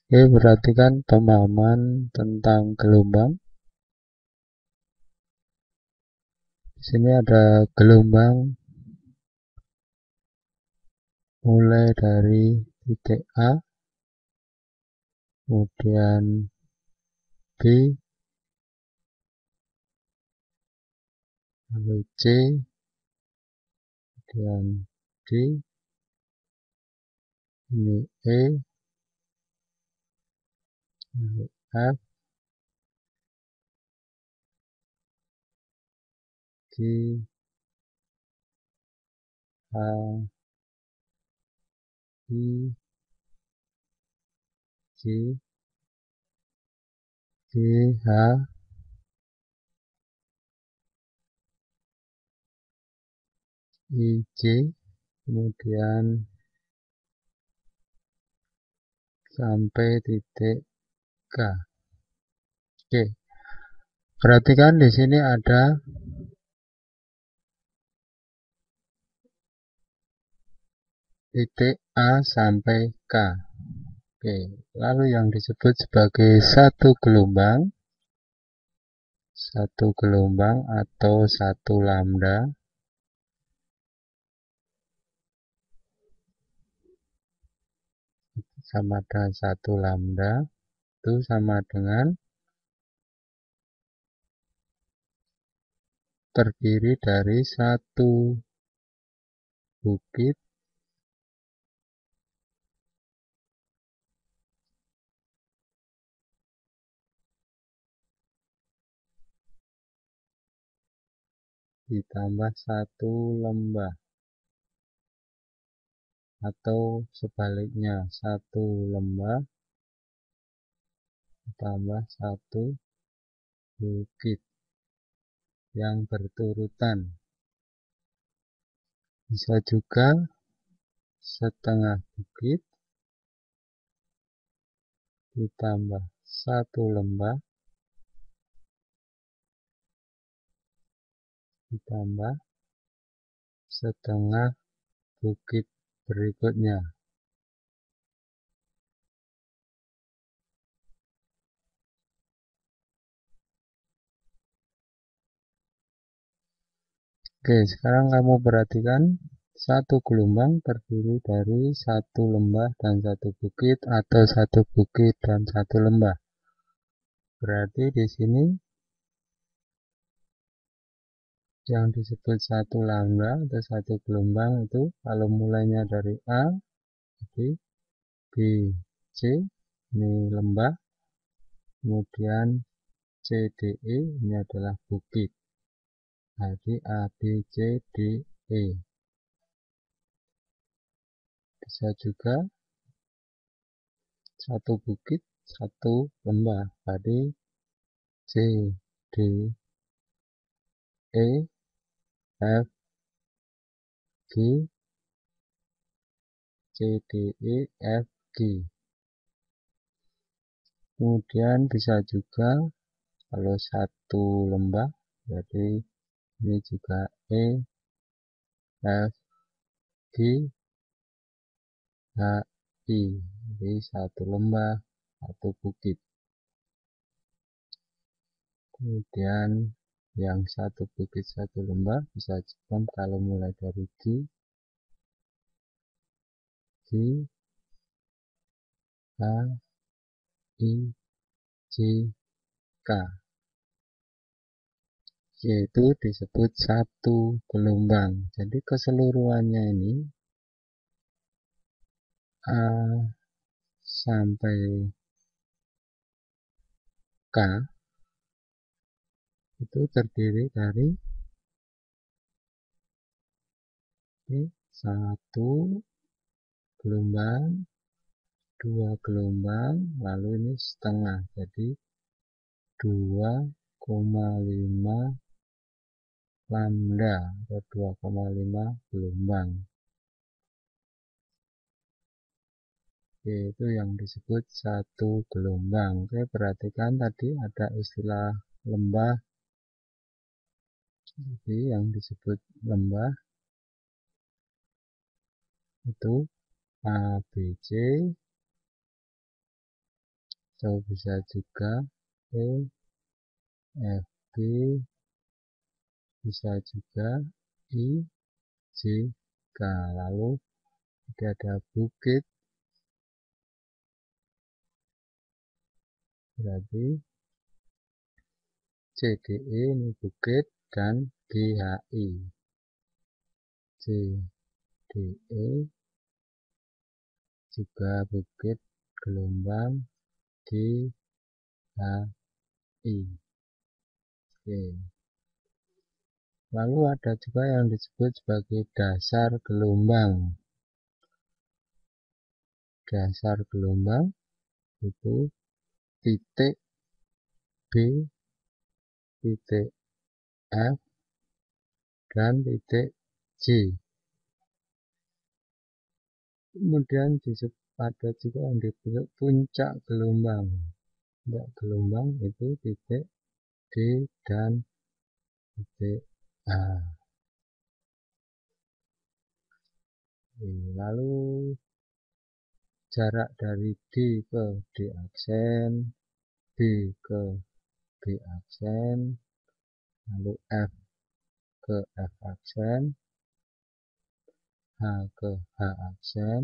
Oke, perhatikan pemahaman tentang gelombang. Di sini ada gelombang mulai dari titik A, kemudian B, lalu C, kemudian D, ini E, lalu F, G, H, I, J, G, H, I, J, kemudian sampai titik K. Oke, perhatikan di sini ada titik A sampai K. Oke, lalu yang disebut sebagai satu gelombang atau satu lambda sama dengan satu lambda itu sama dengan terdiri dari satu bukit ditambah satu lembah, atau sebaliknya satu lembah ditambah satu bukit yang berturutan. Bisa juga setengah bukit ditambah satu lembah ditambah setengah bukit berikutnya. Oke, sekarang kamu perhatikan satu gelombang terdiri dari satu lembah dan satu bukit atau satu bukit dan satu lembah. Berarti di sini yang disebut satu lambda atau satu gelombang itu kalau mulainya dari A, jadi B, C, ini lembah, kemudian C, D, E, ini adalah bukit. Jadi A, B, C, D, E. Bisa juga satu bukit, satu lembah. Jadi C, D, E, F, G, C, D, E, F, G. Kemudian bisa juga kalau satu lembah, jadi ini juga E, F, G, H, I. Jadi satu lembah, satu bukit. Kemudian yang satu bukit, satu lembah bisa juga kalau mulai dari G, G, H, I, J, K. Yaitu disebut satu gelombang. Jadi keseluruhannya ini A sampai K itu terdiri dari satu gelombang, dua gelombang, lalu ini setengah, jadi 2,5 lambda atau 2,5 gelombang. Yaitu yang disebut satu gelombang. Oke, perhatikan tadi ada istilah lembah. Jadi yang disebut lembah itu A, B, C, atau bisa juga E, F, G, bisa juga I, J, K. Lalu ada bukit, berarti CDE ini bukit dan GHI. CDE juga bukit, gelombang GHI. Oke. Lalu ada juga yang disebut sebagai dasar gelombang. Dasar gelombang itu titik B, titik F, dan titik J. Kemudian ada juga yang disebut puncak gelombang. Puncak gelombang itu titik D dan titik A. Lalu jarak dari D ke D aksen, B ke B aksen, lalu F ke F aksen, H ke H aksen,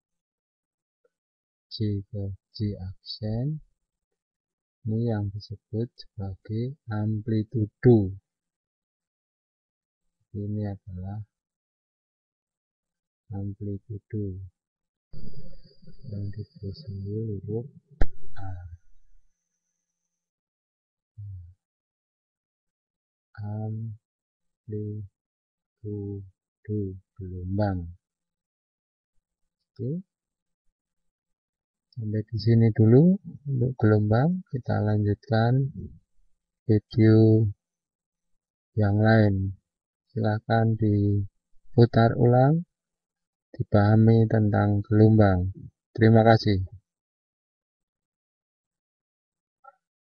J ke J aksen. Ini yang disebut sebagai amplitudo. Ini adalah amplitudo yang ditulis huruf A. Amplitudo gelombang. Oke. Sampai di sini dulu untuk gelombang. Kita lanjutkan video yang lain. Silakan diputar ulang, dipahami tentang gelombang. Terima kasih.